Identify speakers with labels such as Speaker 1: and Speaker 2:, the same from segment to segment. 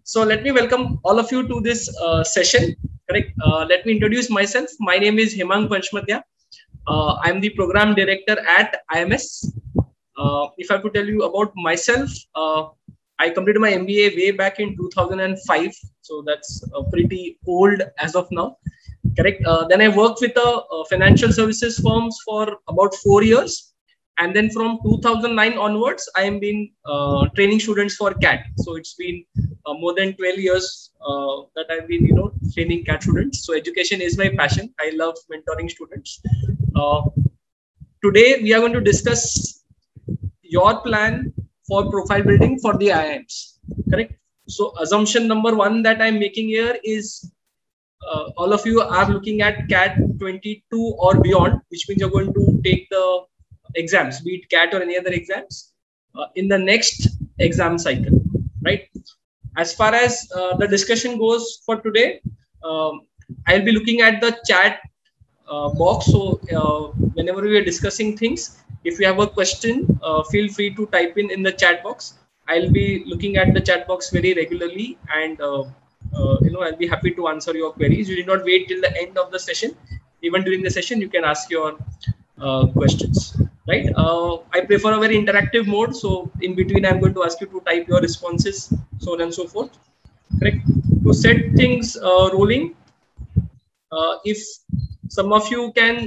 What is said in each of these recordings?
Speaker 1: So let me welcome all of you to this session. Correct. Let me introduce myself. My name is Hemang Panchmatia. I am the program director at IMS. If I have to tell you about myself, I completed my MBA way back in 2005. So that's pretty old as of now. Correct. Then I worked with financial services firms for about 4 years. And then from 2009 onwards, I am been training students for CAT. So it's been more than 12 years that I've been, training CAT students. So education is my passion. I love mentoring students. Today, we are going to discuss your plan for profile building for the IIMs. Correct. So assumption number one that I'm making here is all of you are looking at CAT 22 or beyond, which means you're going to take the exams, be it CAT or any other exams, in the next exam cycle, right? As far as the discussion goes for today, I'll be looking at the chat box. So whenever we are discussing things, if you have a question, feel free to type in the chat box. I'll be looking at the chat box very regularly, and I'll be happy to answer your queries. You need not wait till the end of the session. Even during the session, you can ask your questions, right? I prefer a very interactive mode. So in between, I'm going to ask you to type your responses, so on and so forth. Correct. To set things rolling, if some of you can,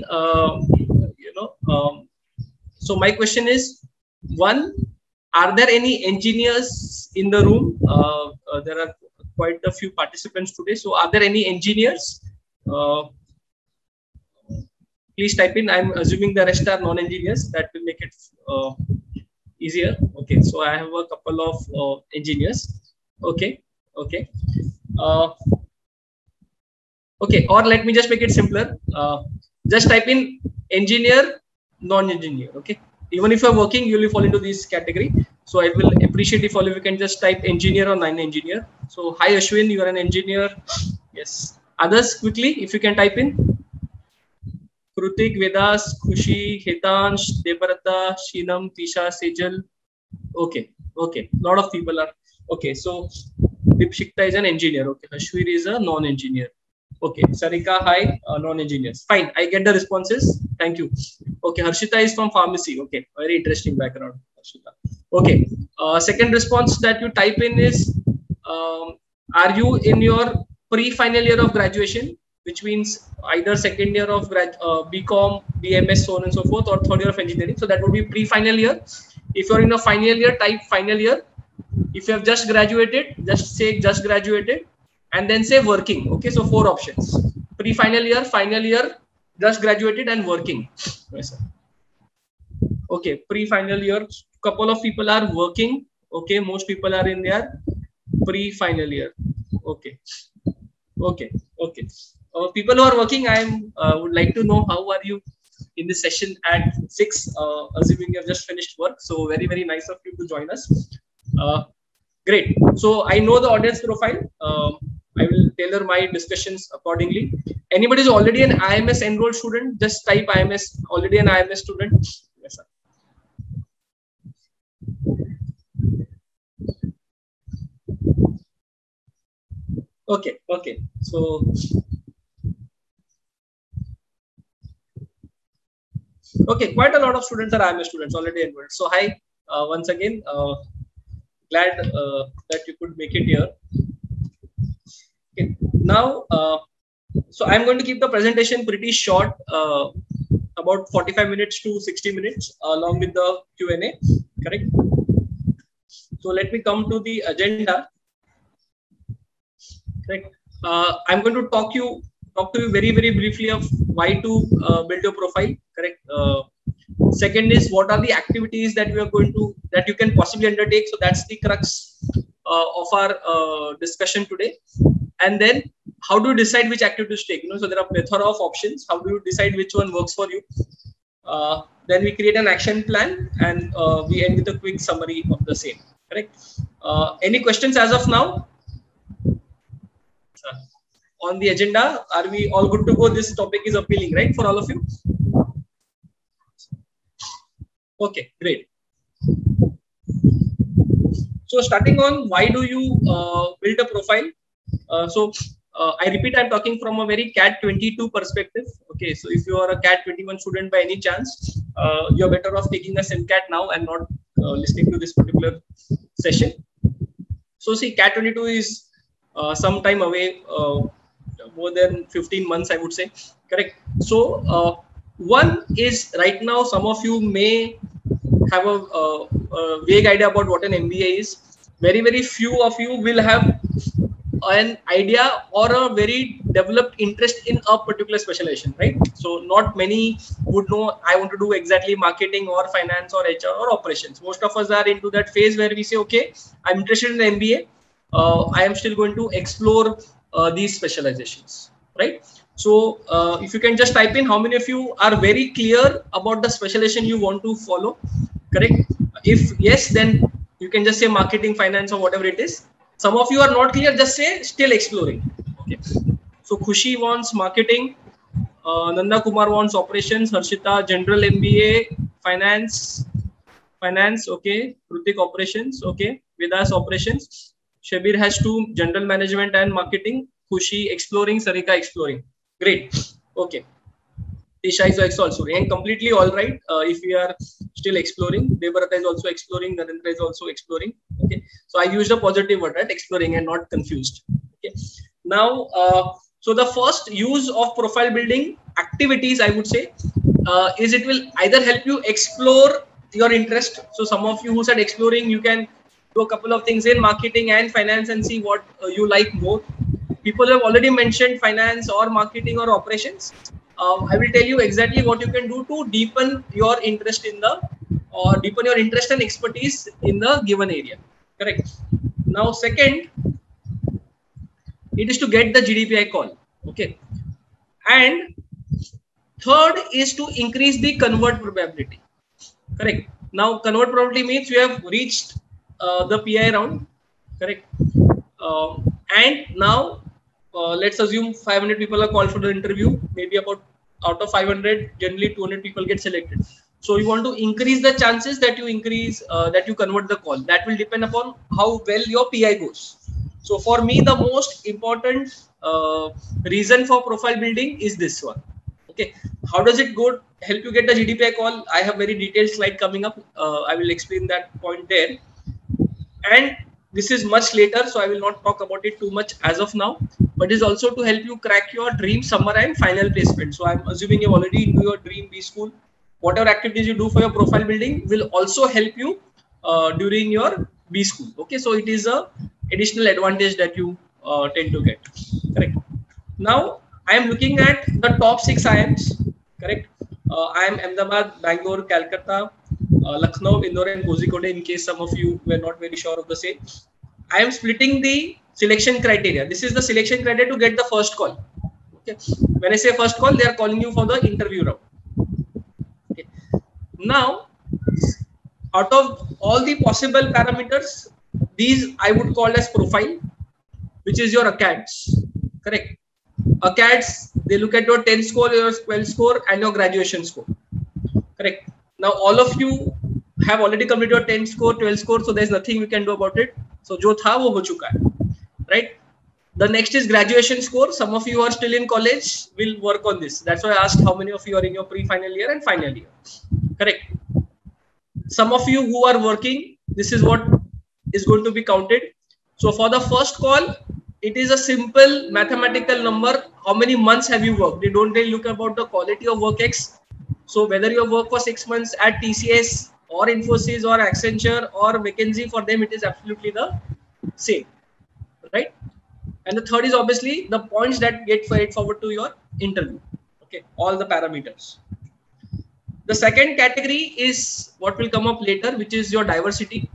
Speaker 1: so my question is, one, are there any engineers in the room? There are quite a few participants today. So are there any engineers? Please type in. I'm assuming the rest are non-engineers. That will make it easier. Okay, so I have a couple of engineers. Okay. Okay, or let me just make it simpler. Just type in engineer, non-engineer. Okay, even if you're working, you will fall into this category. So I will appreciate if all of you can just type engineer or non-engineer. So hi Ashwin, you are an engineer. Yes. Others, quickly, if you can type in. Krutik, Vedas, Khushi, Hitansh, Debarata, Shinam, Tisha, Sejal. Okay. A lot of people are. Okay. So Dipshikta is an engineer. Okay. Ashwir is a non-engineer. Okay. Sarika, hi, non-engineers. Fine. I get the responses. Thank you. Okay. Harshita is from pharmacy. Okay. Very interesting background. Harshita. Okay. Second response that you type in is, are you in your pre-final year of graduation? Which means either second year of BCom, BMS, so on and so forth, or third year of engineering. So that would be pre-final year. If you're in a final year, type final year. If you have just graduated, just say just graduated, and then say working. Okay, so 4 options: pre-final year, final year, just graduated, and working. Yes, okay, pre-final year. Couple of people are working. Okay, most people are in their pre-final year. Okay. People who are working, I would like to know how are you in this session at 6, assuming you have just finished work. So very, very nice of you to join us. Great. So I know the audience profile. I will tailor my discussions accordingly. Anybody is already an IMS enrolled student, just type IMS, already an IMS student. Yes, sir. Okay. So okay, quite a lot of students are IMS students already enrolled. So hi, once again, glad that you could make it here. Okay, now, so I'm going to keep the presentation pretty short, about 45 minutes to 60 minutes, along with the Q&A. Correct. So let me come to the agenda. Correct. I'm going to talk to you very, very briefly of why to build your profile. Correct. Second is, what are the activities that that you can possibly undertake. So that's the crux of our discussion today. And then, how do you decide which activities to take? So there are a plethora of options. How do you decide which one works for you? Then we create an action plan, and we end with a quick summary of the same. Correct. Any questions as of now? On the agenda, are we all good to go? This topic is appealing, right, for all of you? Okay, great. So starting on why do you build a profile? I repeat, I'm talking from a very CAT 22 perspective. Okay, so if you are a CAT 21 student by any chance, you're better off taking a SimCAT now and not listening to this particular session. So see, CAT 22 is some time away, more than 15 months, I would say. Correct. So one is right now, some of you may have a vague idea about what an MBA is. Very, very few of you will have an idea or a very developed interest in a particular specialization, right? So not many would know I want to do exactly marketing or finance or HR or operations. Most of us are into that phase where we say, okay, I'm interested in MBA. I am still going to explore these specializations, right? So if you can just type in how many of you are very clear about the specialization you want to follow, correct? If yes, then you can just say marketing, finance, or whatever it is. Some of you are not clear, just say still exploring. Okay. So Khushi wants marketing, Nanda Kumar wants operations, Harshita general MBA, finance, okay, Krutik operations, okay, Vidas operations, Shabir has two, general management and marketing, Khushi exploring, Sarika exploring. Great. Okay. Tisha is also and completely all right. If we are still exploring, Debarata is also exploring, Narendra is also exploring. Okay, so I used a positive word, right? Exploring and not confused. Okay, now so the first use of profile building activities, I would say, is it will either help you explore your interest. So some of you who said exploring, you can do a couple of things in marketing and finance and see what you like more. People have already mentioned finance or marketing or operations. I will tell you exactly what you can do to deepen your interest in the, or deepen your interest and expertise in the given area. Correct. Now, second, it is to get the GDPI call. Okay. And third is to increase the convert probability. Correct. Now, convert probability means you have reached the PI round. Correct. And now, let's assume 500 people are called for the interview. Maybe about out of 500, generally 200 people get selected. So you want to increase the chances that you that you convert the call. That will depend upon how well your PI goes. So for me, the most important reason for profile building is this one. Okay, how does it go? Help you get the GDPI call? I have very detailed slide coming up. I will explain that point there. And this is much later, so I will not talk about it too much as of now, but it is also to help you crack your dream summer and final placement. So I'm assuming you're already into your dream B school. Whatever activities you do for your profile building will also help you during your B school. Okay, so it is a additional advantage that you tend to get. Correct. Now I am looking at the top 6 IIMs. Correct. I am Ahmedabad, Bangalore, Calcutta, Lucknow, Indore, and Kozhikode, in case some of you were not very sure of the same. I am splitting the selection criteria. This is the selection criteria to get the first call. Okay. When I say first call, they are calling you for the interview round. Okay. Now, out of all the possible parameters, these I would call as profile, which is your ACADS. Correct. ACADS, they look at your 10 score, your 12 score, and your graduation score. Correct. Now, all of you have already completed your 10 score, 12 score, so there's nothing we can do about it. So, jo tha wo ho chuka hai. Right? The next is graduation score. Some of you are still in college, will work on this. That's why I asked how many of you are in your pre-final year and final year. Correct. Some of you who are working, this is what is going to be counted. So, for the first call, it is a simple mathematical number. How many months have you worked? They don't really look about the quality of work X. So whether you work for 6 months at TCS or Infosys or Accenture or McKinsey, for them it is absolutely the same, right? And the third is obviously the points that get fed forward to your interview. Okay, all the parameters. The second category is what will come up later, which is your diversity.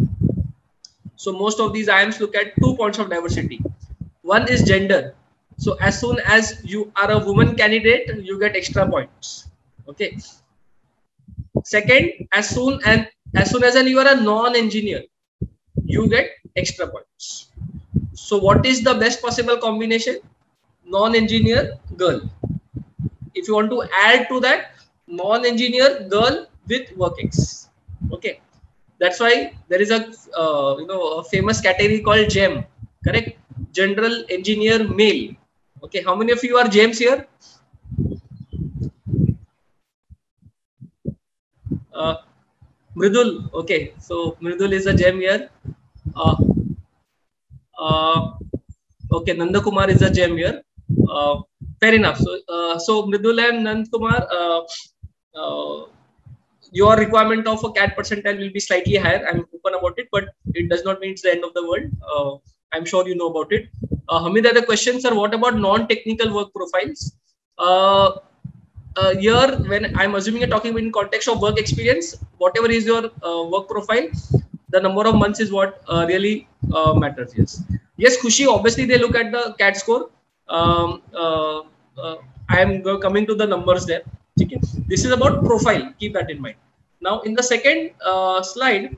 Speaker 1: So most of these IIMs look at 2 points of diversity. One is gender. So as soon as you are a woman candidate, you get extra points. Okay. Second, as soon as you are a non-engineer, you get extra points. So what is the best possible combination? Non-engineer girl. If you want to add to that, non-engineer girl with work X. Okay. That's why there is a a famous category called GEM, correct? General Engineer Male. Okay, how many of you are James here? Mridul. Okay, so Mridul is a gem here. Uh, uh, okay, Nanda Kumar is a gem here. Fair enough. So Mridul and Nand Kumar, your requirement of a CAT percentile will be slightly higher. I'm open about it, but it does not mean it's the end of the world. I'm sure you know about it. Hamid, other questions are what about non-technical work profiles? Here, when I'm assuming you're talking in context of work experience, whatever is your work profile, the number of months is what really matters. Yes, Khushi, obviously they look at the CAT score. I am coming to the numbers there. Okay. This is about profile. Keep that in mind. Now, in the second slide,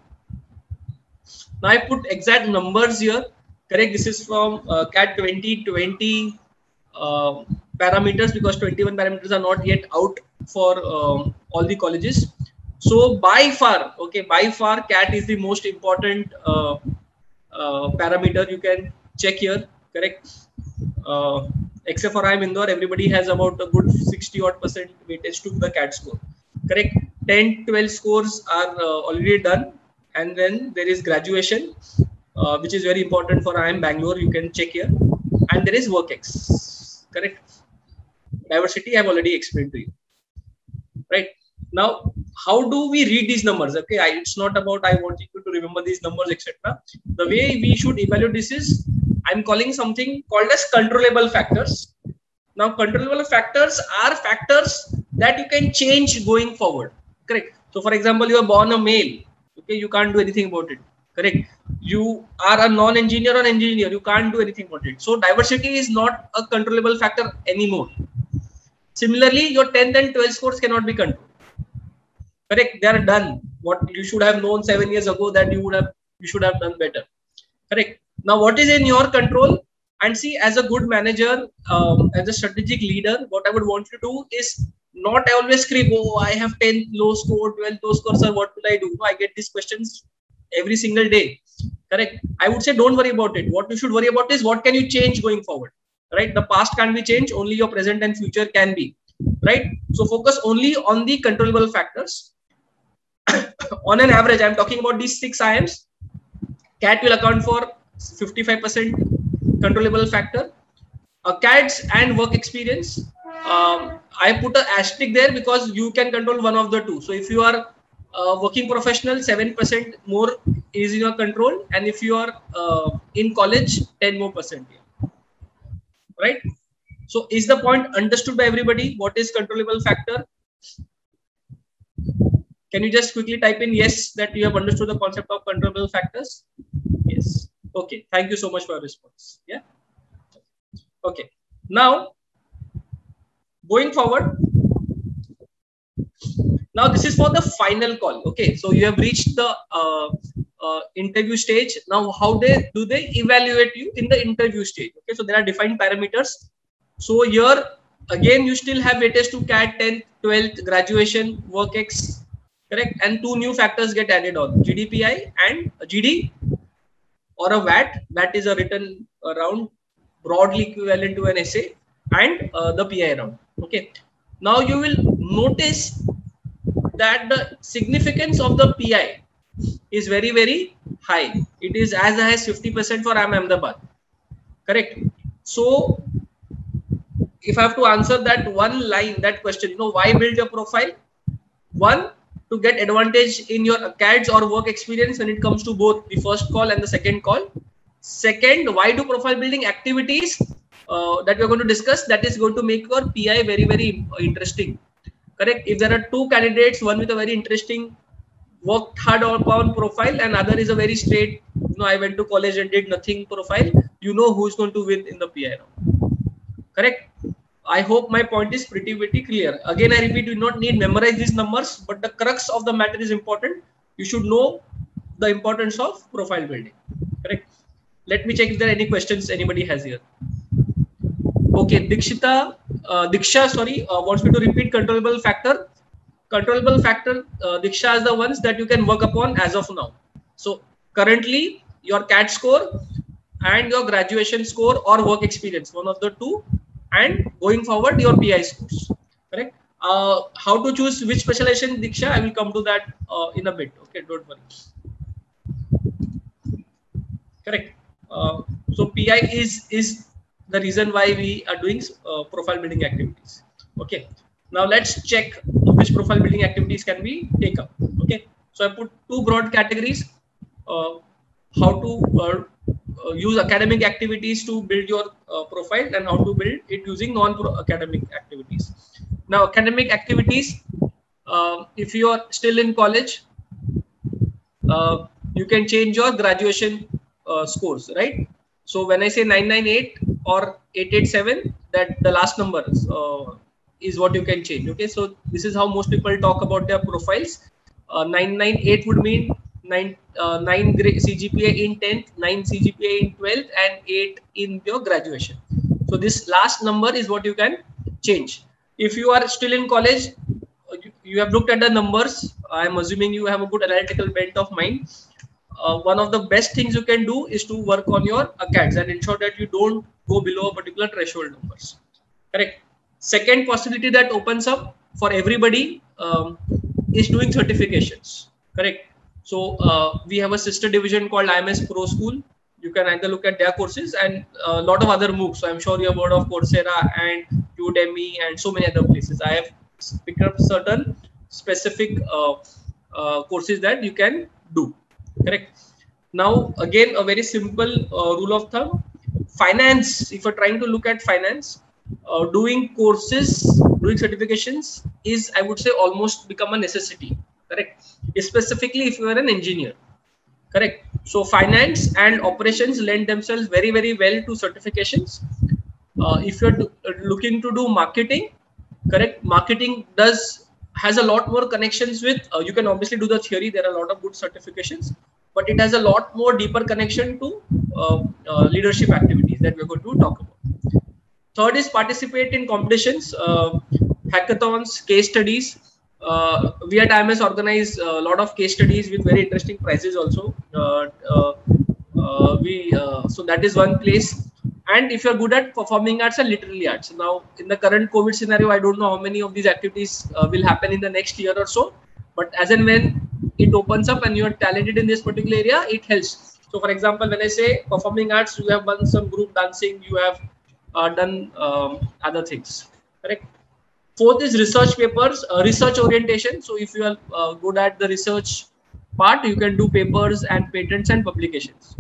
Speaker 1: now I put exact numbers here. Correct. This is from CAT 2020 parameters, because 21 parameters are not yet out for all the colleges. So by far, okay, by far CAT is the most important parameter you can check here. Correct. Except for I'm Indore, everybody has about a good 60 odd percent weightage to the CAT score. Correct. 10, 12 scores are already done, and then there is graduation, which is very important for IIM Bangalore. You can check here, and there is WorkX. Correct. Diversity I've already explained to you. Right. Now, how do we read these numbers? Okay, it's not about I want you to remember these numbers, etc. The way we should evaluate this is I'm calling something called as controllable factors. Now, controllable factors are factors that you can change going forward. Correct. So, for example, you are born a male. Okay, you can't do anything about it. Correct. You are a non-engineer or engineer. You can't do anything about it. So, diversity is not a controllable factor anymore. Similarly, your 10th and 12th scores cannot be controlled. Correct. They are done. What you should have known 7 years ago that you should have done better. Correct. Now, what is in your control? And see, as a good manager, as a strategic leader, what I would want you to do is not always scream, oh, I have 10 low score, 12 low scores, sir, what will I do? No, I get these questions every single day. Correct. I would say don't worry about it. What you should worry about is what can you change going forward. Right. The past can't be changed. Only your present and future can be. Right. So focus only on the controllable factors. On an average, I'm talking about these 6 IIMs. CAT will account for 55% controllable factor. CATs and work experience, I put an asterisk there because you can control one of the two. So if you are working professional, 7% more is in your control, and if you are in college, 10 more percent. Right? So is the point understood by everybody? What is controllable factor? Can you just quickly type in yes that you have understood the concept of controllable factors? Yes. Okay. Thank you so much for your response. Yeah. Okay. Now, going forward. Now, this is for the final call. Okay. So you have reached the interview stage. Now, how do they evaluate you in the interview stage? Okay. So there are defined parameters. So here again, you still have weightage to CAT 10th, 12th, graduation, WorkX. Correct. And 2 new factors get added on, GDPI and GD or a VAT. VAT is a written round broadly equivalent to an essay, and the PI round. Okay. Now you will notice that the significance of the PI is very, very high. It is as high as 50% for IIM Ahmedabad. Correct. So if I have to answer that one line, that question, why build your profile? One, to get advantage in your CADs or work experience when it comes to both the first call and the second call. Second, why do profile building activities that we're going to discuss that is going to make your PI very, very interesting. Correct. If there are 2 candidates, one with a very interesting worked hard upon profile and other is a very straight, I went to college and did nothing profile, who's going to win in the PI round. Correct. I hope my point is pretty clear. Again, I repeat, you do not need memorize these numbers, but the crux of the matter is important. You should know the importance of profile building. Correct. Let me check if there are any questions anybody has here. Okay, Diksha, wants me to repeat controllable factor. controllable factor, Diksha, is the ones that you can work upon as of now. So currently your CAT score and your graduation score or work experience, one of the two, and going forward your PI scores. Correct. How to choose which specialization, Diksha, I will come to that in a bit. Okay, don't worry. Correct. So PI is the reason why we are doing profile building activities. Okay. Now let's check which profile building activities can we take up. Okay. So I put two broad categories. How to use academic activities to build your profile, and how to build it using non-academic activities. Now, academic activities, if you are still in college, you can change your graduation scores, right? So when I say 998 or 887, that the last number is what you can change. Okay, so this is how most people talk about their profiles. 998 would mean 9 CGPA in 10th, 9 CGPA in 12th, and 8 in your graduation. So this last number is what you can change. If you are still in college, you have looked at the numbers. I am assuming you have a good analytical bent of mind. One of the best things you can do is to work on your ACADS and ensure that you don't go below a particular threshold numbers. Correct. Second possibility that opens up for everybody is doing certifications. Correct. So we have a sister division called IMS Pro School. You can either look at their courses and a lot of other MOOCs. So I'm sure you have heard of Coursera and Udemy and so many other places. I have picked up certain specific courses that you can do. Correct. Now, again, a very simple rule of thumb. Finance, if you're trying to look at finance, doing courses, doing certifications is, I would say, almost become a necessity. Correct. Specifically, if you are an engineer. Correct. So finance and operations lend themselves very, very well to certifications. If you're looking to do marketing, correct, marketing has a lot more connections with, you can obviously do the theory. There are a lot of good certifications, but it has a lot more deeper connection to leadership activities that we're going to talk about. Third is participate in competitions, hackathons, case studies. We at IMS organize a lot of case studies with very interesting prizes also. So that is one place. And if you're good at performing arts and literary arts, now in the current COVID scenario, I don't know how many of these activities will happen in the next year or so. But as and when it opens up and you're talented in this particular area, it helps. So for example, when I say performing arts, you have done some group dancing, you have done other things. Correct. Fourth is research papers, research orientation. So if you are good at the research part, you can do papers and patents and publications.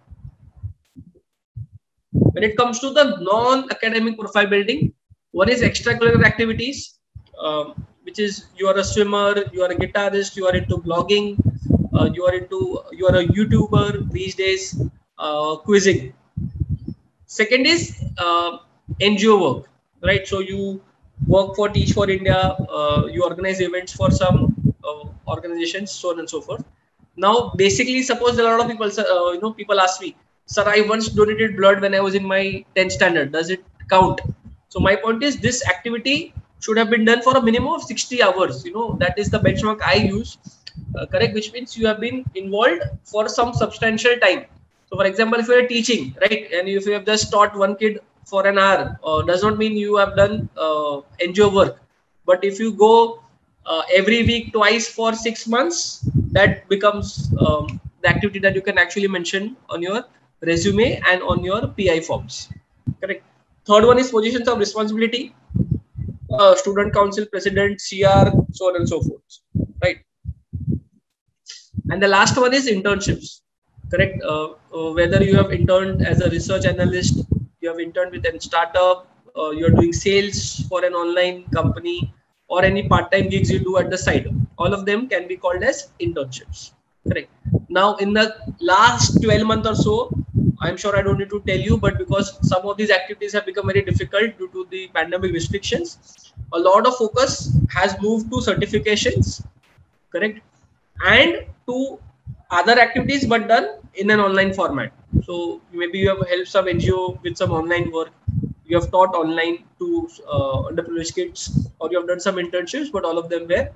Speaker 1: When it comes to the non-academic profile building, one is extracurricular activities, which is you are a swimmer, you are a guitarist, you are into blogging, you are a YouTuber these days, quizzing. Second is NGO work, right? So you work for Teach for India, you organize events for some organizations, so on and so forth. Now, basically, suppose a lot of people, people ask me, sir, I once donated blood when I was in my 10th standard. Does it count? So my point is, this activity should have been done for a minimum of 60 hours. That is the benchmark I use. Correct, which means you have been involved for some substantial time. So, for example, if you are teaching, right, and if you have just taught one kid for an hour, does not mean you have done NGO work. But if you go every week, twice for 6 months, that becomes the activity that you can actually mention on your resume and on your PI forms. Correct. Third one is positions of responsibility, student council president, CR, so on and so forth. Right. And the last one is internships. Correct. Whether you have interned as a research analyst, you have interned with a startup, you're doing sales for an online company, or any part-time gigs you do at the side, all of them can be called as internships. Correct. Now, in the last 12 months or so, I'm sure I don't need to tell you, but because some of these activities have become very difficult due to the pandemic restrictions, a lot of focus has moved to certifications, correct, and to other activities, but done in an online format. So maybe you have helped some NGO with some online work, you have taught online to underprivileged kids, or you have done some internships, but all of them were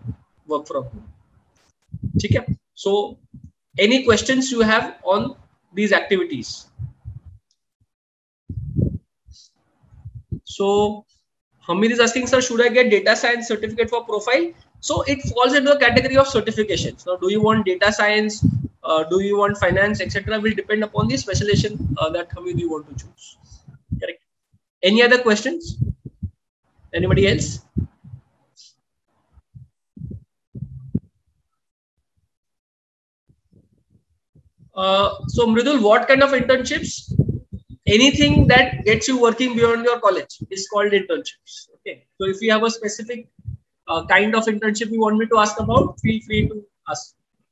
Speaker 1: work from home. ठीक है? So any questions you have on these activities? So Hamid is asking, sir, should I get data science certificate for profile? So it falls into a category of certifications. Now, do you want data science? Do you want finance, etc.? Will depend upon the specialization that Hamid you want to choose. Correct. Any other questions? Anybody else? So Mridul, what kind of internships? Anything that gets you working beyond your college is called internships. Okay. So if you have a specific kind of internship you want me to ask about, feel free to ask.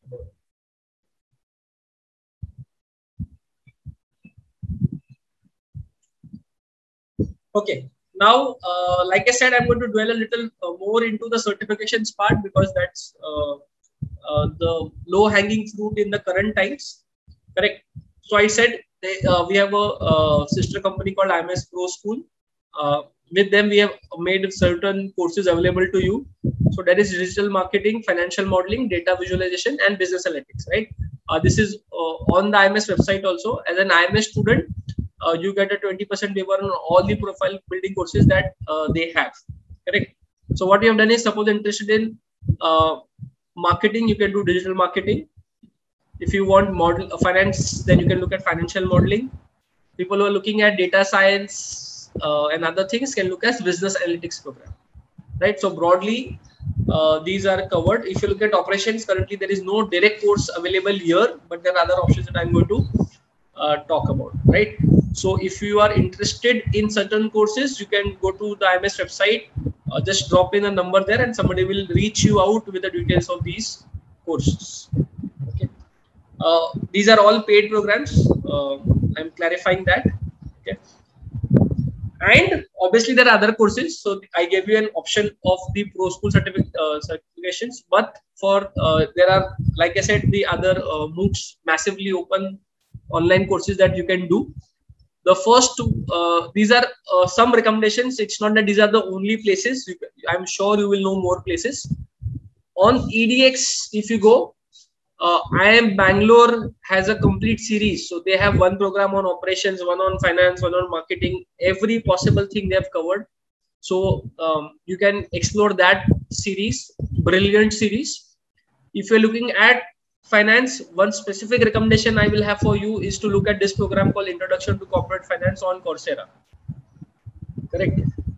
Speaker 1: Okay. Now, like I said, I'm going to dwell a little more into the certifications part because that's the low-hanging fruit in the current times. Correct. So I said we have a sister company called IMS Pro School. With them, we have made certain courses available to you. So that is digital marketing, financial modeling, data visualization, and business analytics. Right. This is on the IMS website also. As an IMS student, you get a 20% waiver on all the profile building courses that they have. Correct. So what we have done is, suppose interested in marketing, you can do digital marketing. If you want model finance, then you can look at financial modeling. People who are looking at data science and other things can look at business analytics program. Right. So broadly, these are covered. If you look at operations, currently there is no direct course available here, but there are other options that I'm going to talk about. Right. So if you are interested in certain courses, you can go to the IMS website, just drop in a number there and somebody will reach you out with the details of these courses. Okay. These are all paid programs. I'm clarifying that. Okay. And obviously there are other courses. So I gave you an option of the Pro School certifications, but for there are, like I said, the other MOOCs, massively open online courses that you can do. The first two, these are some recommendations. It's not that these are the only places. I'm sure you will know more places. On EDX, if you go, IIM Bangalore has a complete series. So they have one program on operations, one on finance, one on marketing, every possible thing they have covered. So you can explore that series, brilliant series. If you're looking at finance, one specific recommendation I will have for you is to look at this program called Introduction to Corporate Finance on Coursera. Correct.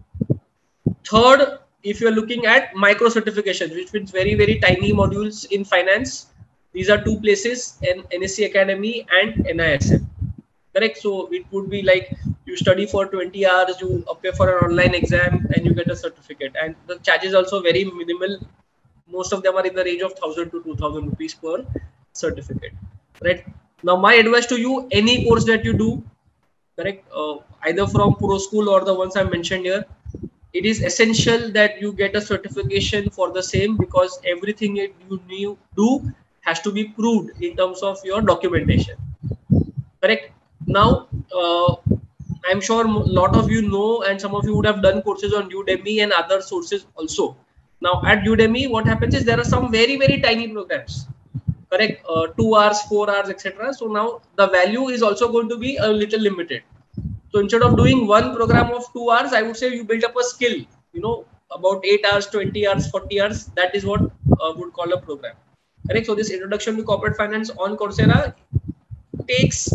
Speaker 1: Third, if you're looking at micro certifications, which means very, very tiny modules in finance, these are two places, NSC Academy and NISM. Correct. So it would be like you study for 20 hours, you appear for an online exam and you get a certificate. And the charges also very minimal. Most of them are in the range of 1,000 to 2,000 rupees per certificate. Right. Now, my advice to you, any course that you do, correct, either from Pro School or the ones I mentioned here, it is essential that you get a certification for the same, because everything you do has to be proved in terms of your documentation. Correct. Now, I'm sure a lot of you know, and some of you would have done courses on Udemy and other sources also. Now, at Udemy, what happens is there are some very, very tiny programs. Correct. 2 hours, 4 hours, etc. So now the value is also going to be a little limited. So instead of doing one program of 2 hours, I would say you build up a skill, about 8 hours, 20 hours, 40 hours. That is what would call a program. Correct. So this Introduction to Corporate Finance on Coursera takes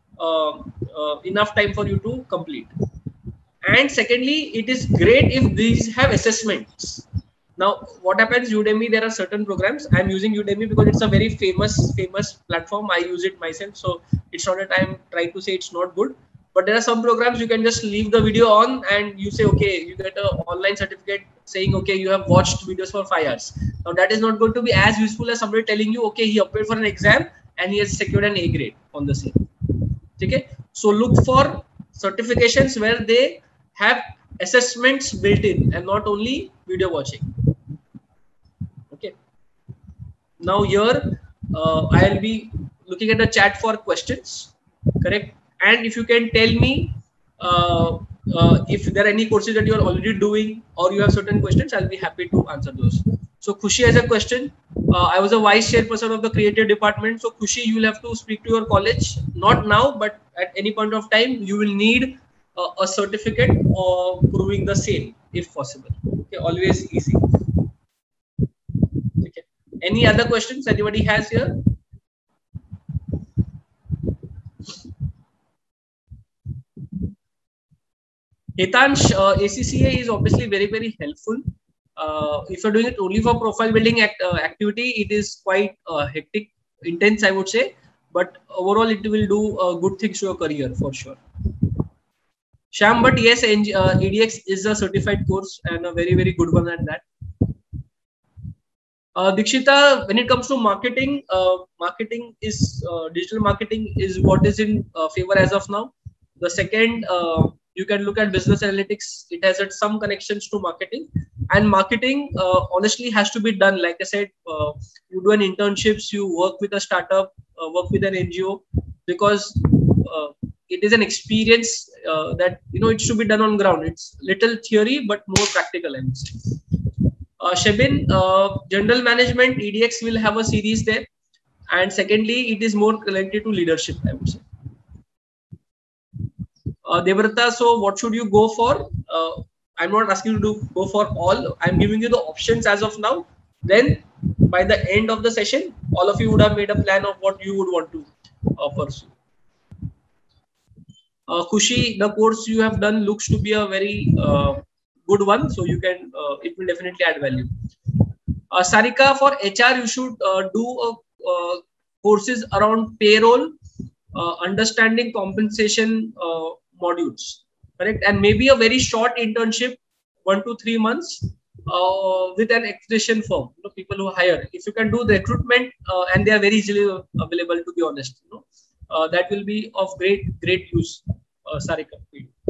Speaker 1: enough time for you to complete. And secondly, it is great if these have assessments. Now, what happens, Udemy, there are certain programs. I'm using Udemy because it's a very famous platform. I use it myself. So it's not that I'm trying to say it's not good. But there are some programs you can just leave the video on and you say, okay, you get an online certificate saying, okay, you have watched videos for 5 hours. Now, that is not going to be as useful as somebody telling you, okay, he appeared for an exam and he has secured an A grade on the same. Okay. So look for certifications where they have assessments built in and not only video watching. Okay. Now here I'll be looking at the chat for questions. Correct. And if you can tell me if there are any courses that you are already doing or you have certain questions, I'll be happy to answer those. So Khushi has a question. I was a vice chairperson of the creative department. So Khushi, you will have to speak to your college, not now, but at any point of time, you will need a certificate or proving the same, if possible. Okay, always easy. Okay. Any other questions anybody has here? Hitansh, ACCA is obviously very, very helpful. If you're doing it only for profile building activity, it is quite hectic, intense, I would say. But overall, it will do good things to your career for sure. Sham, but yes, EDX is a certified course and a very, very good one at that. Dikshita, when it comes to marketing, digital marketing is what is in favor as of now. The second, you can look at business analytics. It has had some connections to marketing, and marketing honestly has to be done. Like I said, you do an internships, you work with a startup, work with an NGO, because it is an experience that it should be done on ground. It's little theory but more practical, I would say. Shebin, general management, EDX will have a series there. And secondly, it is more related to leadership, I would say. Devrata, so what should you go for? I'm not asking you to go for all. I'm giving you the options as of now. Then by the end of the session, all of you would have made a plan of what you would want to pursue. Khushi, the course you have done looks to be a very good one. So you can, it will definitely add value. Sarika, for HR, you should do courses around payroll, understanding compensation modules, correct? And maybe a very short internship, 1 to 3 months, with an extension firm. People who hire. If you can do the recruitment, and they are very easily available, to be honest, that will be of great use, Sarika.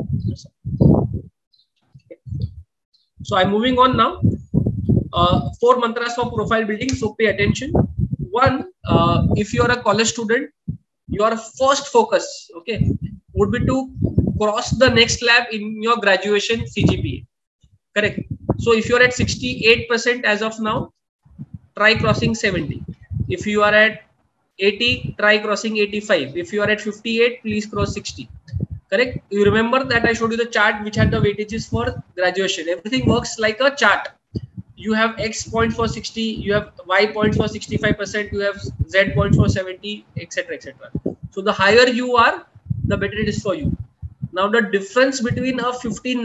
Speaker 1: So I'm moving on now. 4 mantras for profile building, so pay attention. One, if you are a college student, your first focus, okay, would be to cross the next lab in your graduation CGPA, correct? So if you are at 68% as of now, try crossing 70. If you are at 80, try crossing 85. If you are at 58, please cross 60. Correct? You remember that I showed you the chart which had the weightages for graduation. Everything works like a chart. You have X points for 60, you have Y points for 65%, you have Z points for 70, etc., etc. So the higher you are, the better it is for you. Now the difference between a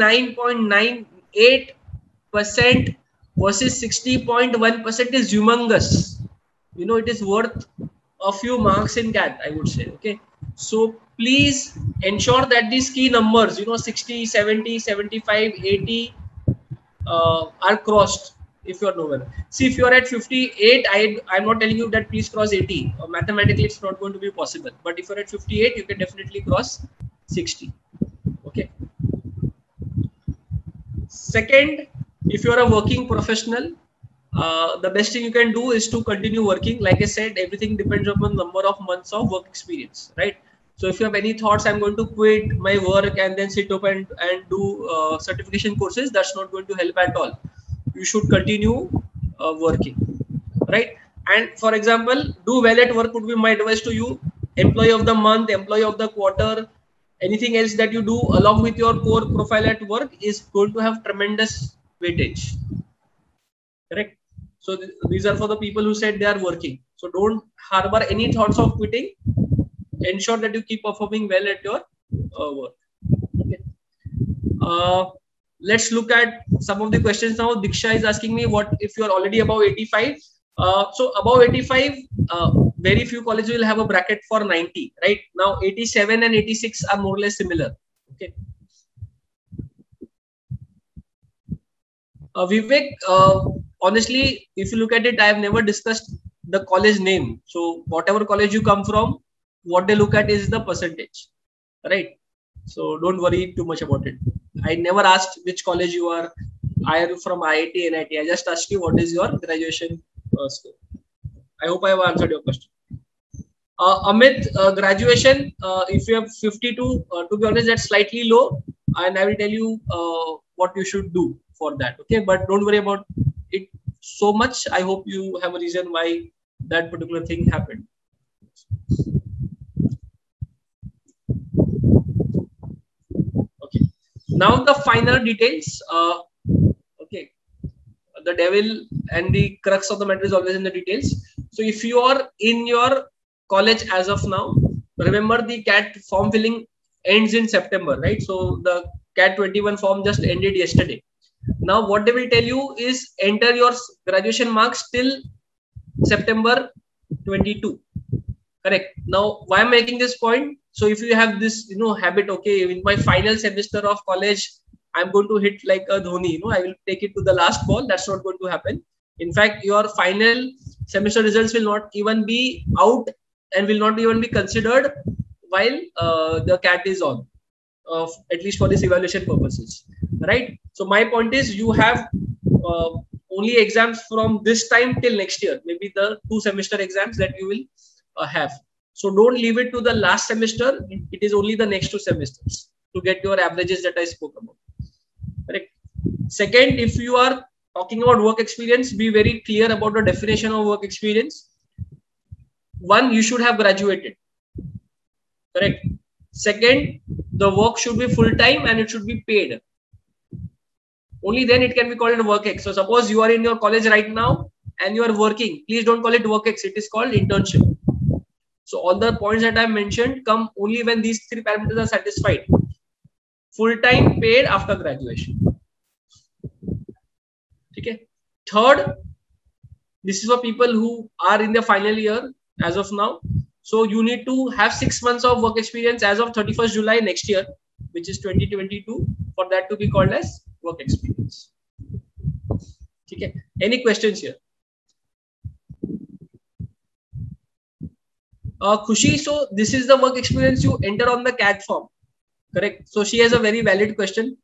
Speaker 1: 59.98% versus 60.1% is humongous. It is worth a few marks in CAT, I would say. Okay, so please ensure that these key numbers, 60, 70, 75, 80 are crossed. If you are nowhere, see, if you are at 58, I'm not telling you that please cross 80. Mathematically, it's not going to be possible. But if you're at 58, you can definitely cross 60. Okay. Second, if you are a working professional, the best thing you can do is to continue working. Like I said, everything depends upon number of months of work experience, right? So if you have any thoughts, I'm going to quit my work and then sit up and do certification courses, that's not going to help at all. You should continue working, right? And for example, do well at work would be my advice to you. Employee of the month, employee of the quarter, anything else that you do along with your core profile at work is going to have tremendous weightage, correct? So these are for the people who said they are working. So don't harbor any thoughts of quitting. Ensure that you keep performing well at your work. Okay. Let's look at some of the questions now. Diksha is asking me, what if you are already above 85? So above 85, very few colleges will have a bracket for 90, right? Now 87 and 86 are more or less similar. Okay. Vivek, honestly, if you look at it, I have never discussed the college name. So whatever college you come from, what they look at is the percentage, right? So don't worry too much about it. I never asked which college you are. I am from IIT, NIT. I just asked you what is your graduation score. I hope I have answered your question. Amit, graduation, if you have 52, to be honest, that's slightly low. And I will tell you what you should do for that. Okay, but don't worry about it. so much. I hope you have a reason why that particular thing happened. Okay. Now the final details. Okay. The devil and the crux of the matter is always in the details. So if you are in your college as of now, remember the CAT form filling ends in September, right? So the CAT 21 form just ended yesterday. Now what they will tell you is enter your graduation marks till September 22. Correct. Now why I'm making this point? So if you have this, habit, okay, in my final semester of college, I'm going to hit like a Dhoni, I will take it to the last ball. That's not going to happen. In fact, your final semester results will not even be out and will not even be considered while the CAT is on, at least for this evaluation purposes, right? So my point is you have only exams from this time till next year, maybe the 2 semester exams that you will have. So don't leave it to the last semester. It is only the next 2 semesters to get your averages that I spoke about. Correct. Second, if you are talking about work experience, be very clear about the definition of work experience. One, you should have graduated. Correct. Second, the work should be full time and it should be paid. Only then it can be called work ex. So suppose you are in your college right now and you are working. Please don't call it work ex. It is called internship. So all the points that I mentioned come only when these 3 parameters are satisfied. Full time, paid, after graduation. Okay. Third, this is for people who are in their final year as of now. So you need to have 6 months of work experience as of 31st July next year, which is 2022, for that to be called as work experience. Okay. Any questions here? Khushi, so this is the work experience you enter on the CAT form, correct? So she has a very valid question.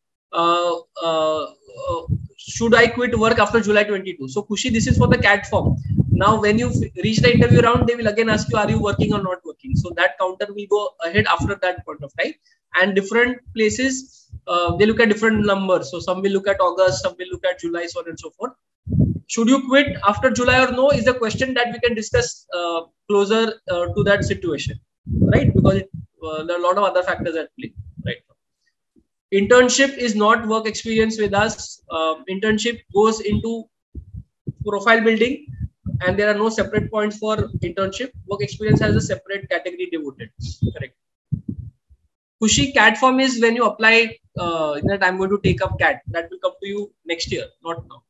Speaker 1: Should I quit work after July 22? So Khushi, this is for the CAT form. Now, when you reach the interview round, they will again ask you, are you working or not working? So that counter will go ahead after that point of time. And different places, they look at different numbers. So some will look at August, some will look at July, so on and so forth. Should you quit after July or no is a question that we can discuss closer to that situation, right? Because there are a lot of other factors at play, right? Internship is not work experience with us. Internship goes into profile building, and there are no separate points for internship. Work experience has a separate category devoted, correct? Khushi, CAT form is when you apply that I'm going to take up CAT. That will come to you next year, not now.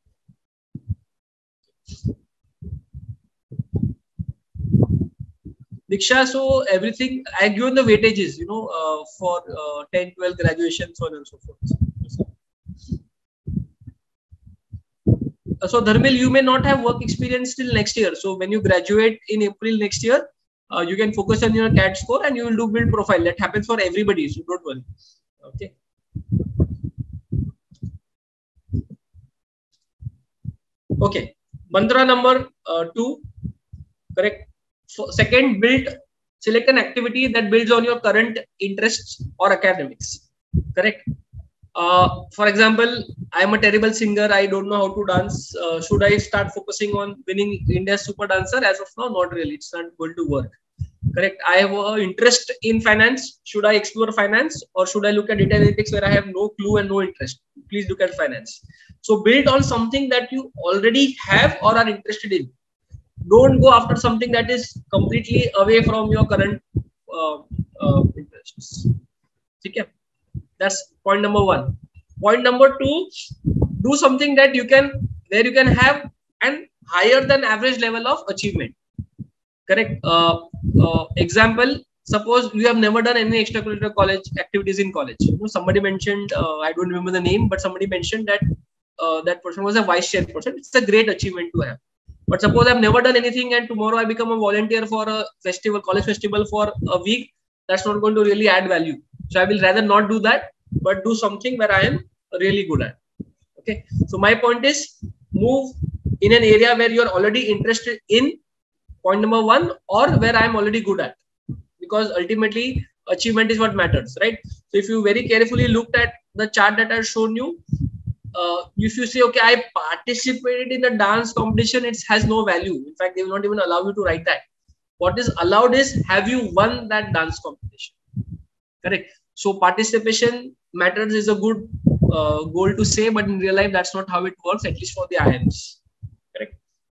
Speaker 1: Diksha, so everything I given the weightages, for 10, 12 graduation, so on and so forth. So Dharmil, you may not have work experience till next year. So when you graduate in April next year, you can focus on your CAT score and you will do build profile. That happens for everybody, so don't worry. Okay. Okay. Mantra number 2, correct. Second, select an activity that builds on your current interests or academics. Correct. For example, I am a terrible singer. I don't know how to dance. Should I start focusing on winning India's Super Dancer? As of now, not really. It's not going to work. Correct. I have an interest in finance. Should I explore finance or should I look at data analytics where I have no clue and no interest? Please look at finance. So build on something that you already have or are interested in. Don't go after something that is completely away from your current interests. Okay. That's point number 1. Point number 2, do something that you can have an higher than average level of achievement. Correct. Example, suppose you have never done any extracurricular college activities in college. Somebody mentioned, I don't remember the name, but somebody mentioned that that person was a vice chairperson. It's a great achievement to have. But suppose I've never done anything and tomorrow I become a volunteer for a festival, college festival for a week. That's not going to really add value. So I will rather not do that, but do something where I am really good at. Okay. So my point is move in an area where you're already interested in, point number 1, or where I'm already good at, because ultimately achievement is what matters, right? So if you very carefully looked at the chart that I've shown you, if you say, okay, I participated in the dance competition, it has no value. In fact, they will not even allow you to write that. What is allowed is, have you won that dance competition? Correct. So participation matters is a good goal to say, but in real life, that's not how it works, at least for the IIMs. Correct.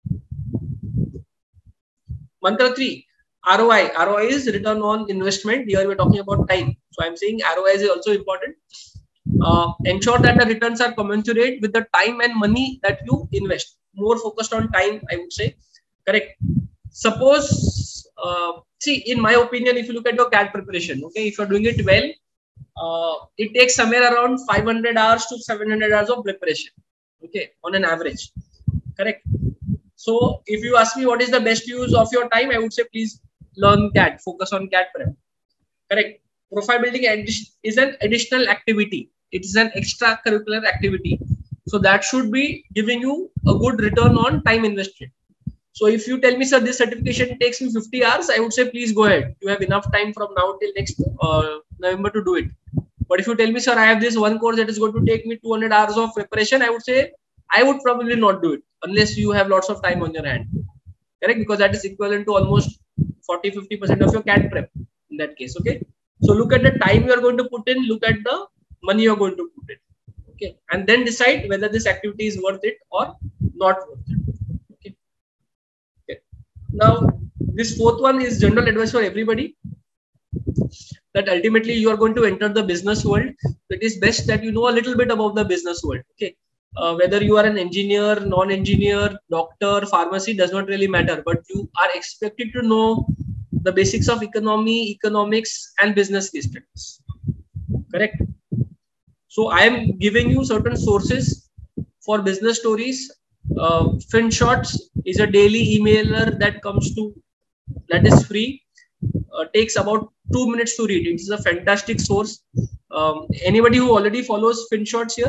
Speaker 1: Mantra 3, ROI. ROI is return on investment. Here we're talking about time. So I'm saying ROI is also important. Ensure that the returns are commensurate with the time and money that you invest. More focused on time, I would say. Correct. Suppose, see, in my opinion, if you look at your CAT preparation, okay, if you're doing it well, it takes somewhere around 500 hours to 700 hours of preparation, okay, on an average. Correct. So if you ask me what is the best use of your time, I would say please learn CAT, focus on CAT prep. Correct. Profile building is an additional activity. It is an extracurricular activity. So that should be giving you a good return on time invested. So if you tell me, sir, this certification takes me 50 hours, I would say, please go ahead. You have enough time from now till next November to do it. But if you tell me, sir, I have this one course that is going to take me 200 hours of preparation, I would say, I would probably not do it unless you have lots of time on your hand. Correct? Because that is equivalent to almost 40-50% of your CAT prep in that case. Okay. So look at the time you are going to put in, look at the money you are going to put in. Okay. And then decide whether this activity is worth it or not worth it. Okay. Okay. Now, this fourth one is general advice for everybody, that ultimately you are going to enter the business world. It is best that you know a little bit about the business world. Okay. Whether you are an engineer, non-engineer, doctor, pharmacy, does not really matter, but you are expected to know the basics of economy, economics, and business case studies. Correct. So I am giving you certain sources for business stories. FinShots is a daily emailer that comes to, that is free. Takes about 2 minutes to read. It is a fantastic source. Anybody who already follows FinShots here?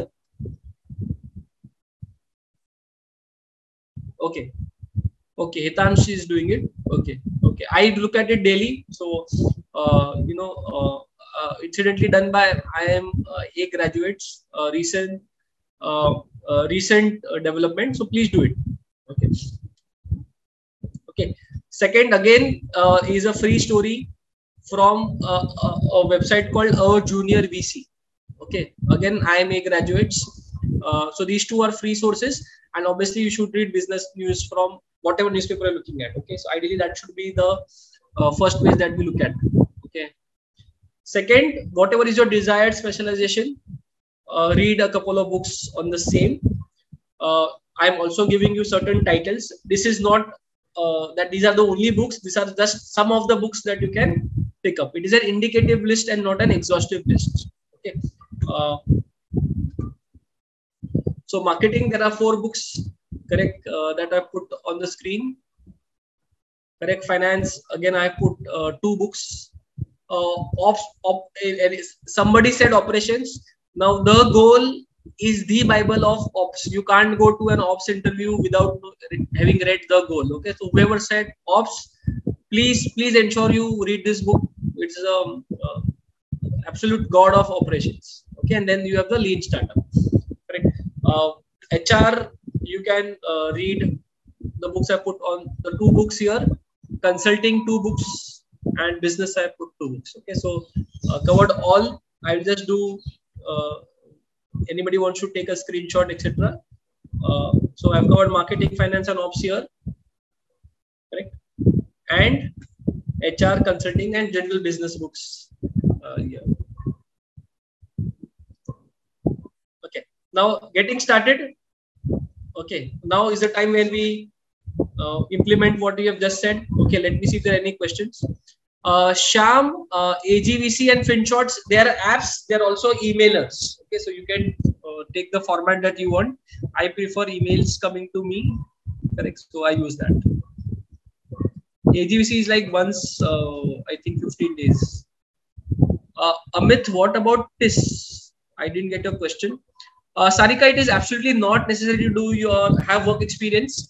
Speaker 1: Okay. Okay, Hitansh is doing it. Okay. Okay. I look at it daily. So, incidentally done by IIM A graduates, recent development. So please do it. Okay. Okay. Second, again, is a free story from a website called Our Junior VC. Okay. Again, IIM A graduates. So these two are free sources, and obviously you should read business news from whatever newspaper you're looking at. Okay. So ideally that should be the first page that we look at. Okay. Second, whatever is your desired specialization, read a couple of books on the same. I'm also giving you certain titles. This is not that these are the only books. These are just some of the books that you can pick up. It is an indicative list and not an exhaustive list. Okay. So marketing, there are 4 books, correct, that I put on the screen. Correct. Finance, again, I put 2 books. Somebody said operations. Now the goal is the Bible of ops. You can't go to an ops interview without having read the goal. Okay. So whoever said ops, please ensure you read this book. It's absolute god of operations. Okay. And then you have the lean startup. Correct. HR, you can read the books I put on the 2 books here. Consulting, 2 books, and business I put 2 books. Okay. So covered all. I'll just do. Anybody wants to take a screenshot, etc. So I've covered marketing, finance, and ops here. Correct. And HR, consulting, and general business books here. Okay. Now getting started. Okay. Now is the time when we implement what we have just said. Okay. Let me see if there are any questions. Sham, AGVC, and FinShots, they are apps. They are also emailers. Okay, so you can take the format that you want. I prefer emails coming to me. Correct. So I use that. AGVC is like once, I think 15 days. Amit, what about TIS? I didn't get your question. Sarika, it is absolutely not necessary to do have work experience.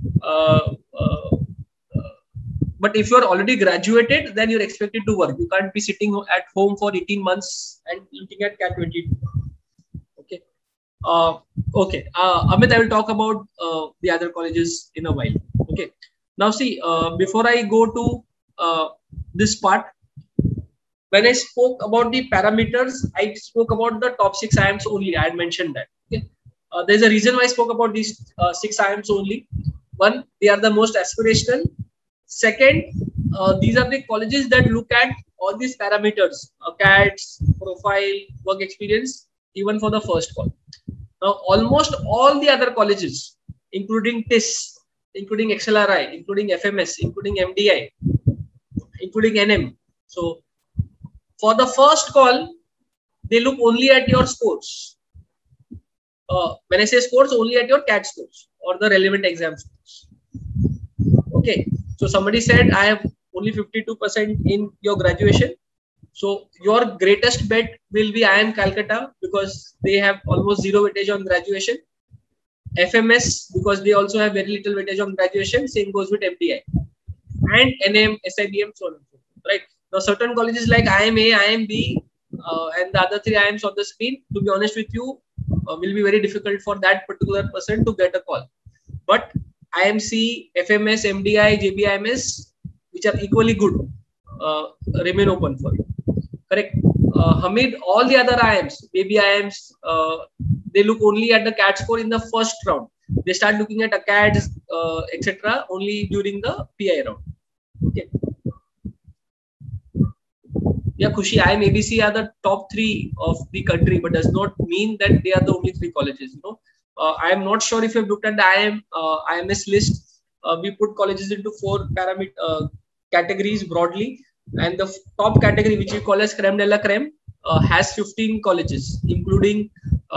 Speaker 1: But if you're already graduated, then you're expected to work. You can't be sitting at home for 18 months and looking at CAT 22. Okay. Okay, Amit, I will talk about the other colleges in a while. Okay, now see, before I go to this part, when I spoke about the parameters, I spoke about the top 6 IIMs only. I had mentioned that. Okay, there's a reason why I spoke about these 6 IIMs only. One, they are the most aspirational. Second, these are the colleges that look at all these parameters: CATS, profile, work experience, even for the first call. Now, almost all the other colleges, including TIS, including XLRI, including FMS, including MDI, including NM. So, for the first call, they look only at your scores. When I say scores, only at your CAT scores or the relevant exam scores. Okay. So, somebody said, I have only 52% in your graduation. So your greatest bet will be IIM Calcutta because they have almost zero weightage on graduation. FMS because they also have very little weightage on graduation. Same goes with MDI and NM, SIBM, so on and so forth. Right. Now certain colleges like IMA, IMB, and the other 3 IIMs on the screen, to be honest with you, will be very difficult for that particular person to get a call. But IMC, FMS, MDI, JBIMS, which are equally good, remain open for you. Correct. Hamid, all the other IIMs, baby IIMs, they look only at the CAT score in the first round. They start looking at ACADS, etc. only during the PI round. Okay. Yeah, Khushi, IIM, ABC are the top 3 of the country, but does not mean that they are the only 3 colleges. You know, I am not sure if you have looked at the IMS list. We put colleges into 4 categories broadly. And the top category, which we call as creme de la creme, has 15 colleges, including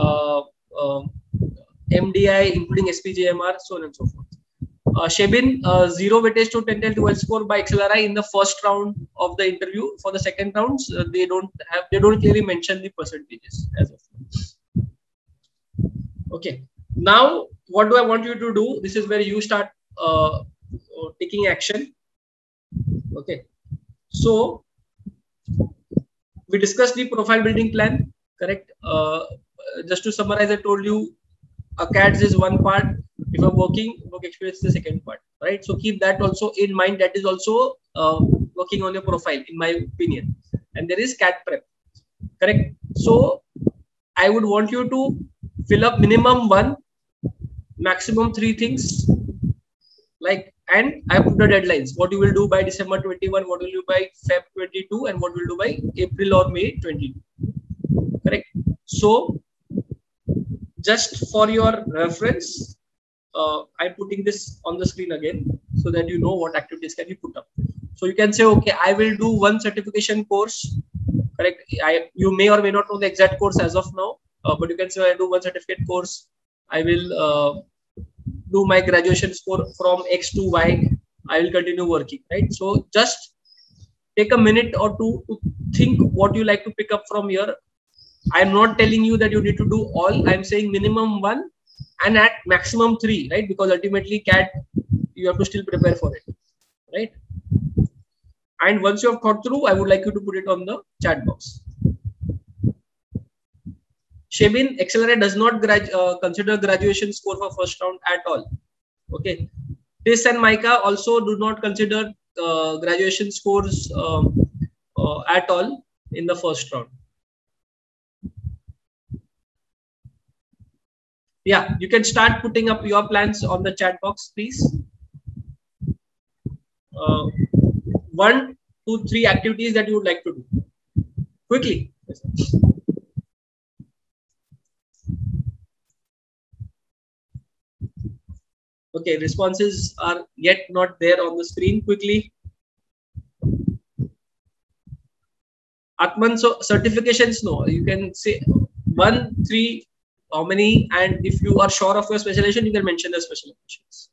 Speaker 1: MDI, including SPJMR, so on and so forth. Shebin, 0 weightage to 10 12 score by XLRI in the first round of the interview. For the second rounds, they don't clearly mention the percentages as of now. Okay. Now, what do I want you to do? This is where you start taking action. Okay. So we discussed the profile building plan, correct? Just to summarize, I told you ACADS is one part. If you're working, work experience is the second part, right? So keep that also in mind. That is also working on your profile, in my opinion. And there is CAT prep, correct? So I would want you to fill up minimum 1, maximum 3 things. Like, and I put the deadlines. What you will do by December 21, what will you do by Feb 22, and what will you do by April or May 22. Correct. So, just for your reference, I'm putting this on the screen again so that you know what activities can you put up. So you can say, okay, I will do 1 certification course. Correct. You may or may not know the exact course as of now, but you can say I do 1 certificate course. I will do my graduation score from X to Y. I will continue working, right? So just take a minute or 2 to think what you like to pick up from here. I'm not telling you that you need to do all. I'm saying minimum 1 and at maximum 3, right? Because ultimately CAT, you have to still prepare for it, right? And once you have thought through, I would like you to put it on the chat box. Shebin, XLRI does not consider graduation score for first round at all. Okay. TIS and MICA also do not consider graduation scores at all in the first round. Yeah, you can start putting up your plans on the chat box, please. 1, 2, 3 activities that you would like to do quickly. Okay, responses are yet not there on the screen. Quickly. Atman, so certifications, no. You can say 1, 3, how many, and if you are sure of your specialization, you can mention the specializations.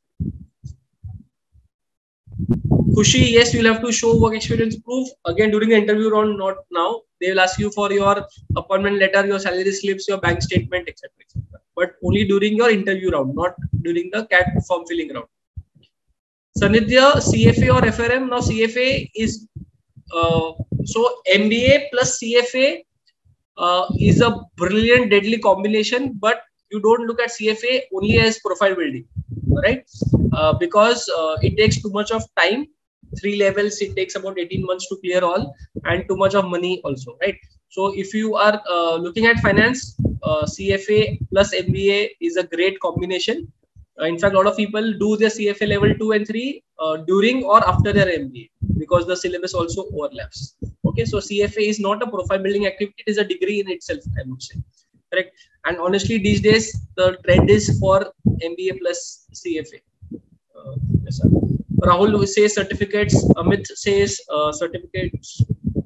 Speaker 1: Khushi, yes, you'll have to show work experience proof. Again, during the interview round, not now. They will ask you for your appointment letter, your salary slips, your bank statement, etc. But only during your interview round, not during the CAT form filling round. Sanidhya, CFA or FRM? Now CFA is, so MBA plus CFA is a brilliant, deadly combination, but you don't look at CFA only as profile building, right? Because it takes too much of time. 3 levels, it takes about 18 months to clear all, and too much of money also, right? So if you are looking at finance, CFA plus MBA is a great combination. In fact, a lot of people do their CFA level 2 and 3 during or after their MBA, because the syllabus also overlaps. Okay, so CFA is not a profile building activity; it is a degree in itself, I would say. Correct. And honestly, these days the trend is for MBA plus CFA. Yes, sir. Rahul says certificates. Amit says certificates.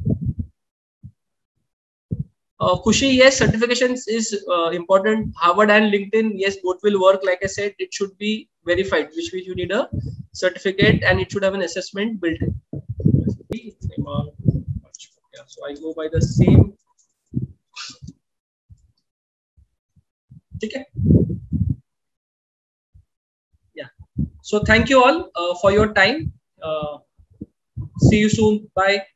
Speaker 1: Kushi, yes, certifications is important. Harvard and LinkedIn, yes, both will work. Like I said, it should be verified, which means you need a certificate and it should have an assessment built in. Yeah, so I go by the same. Okay. Yeah. So thank you all for your time. See you soon. Bye.